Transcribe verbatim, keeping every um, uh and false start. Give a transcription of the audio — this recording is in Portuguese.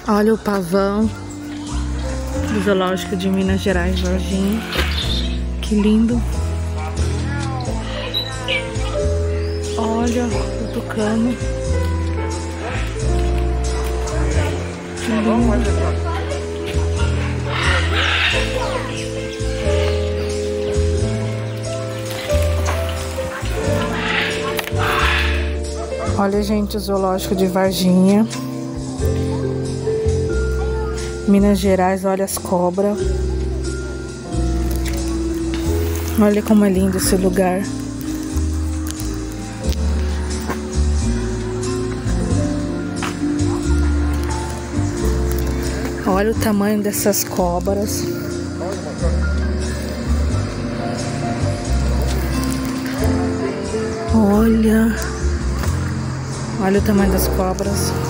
Olha o pavão do Zoológico de Minas Gerais, Varginha. Que lindo. Olha o tucano. Que lindo. Olha, gente, o Zoológico de Varginha, Minas Gerais. Olha as cobras. Olha como é lindo esse lugar. Olha o tamanho dessas cobras. Olha. Olha o tamanho das cobras.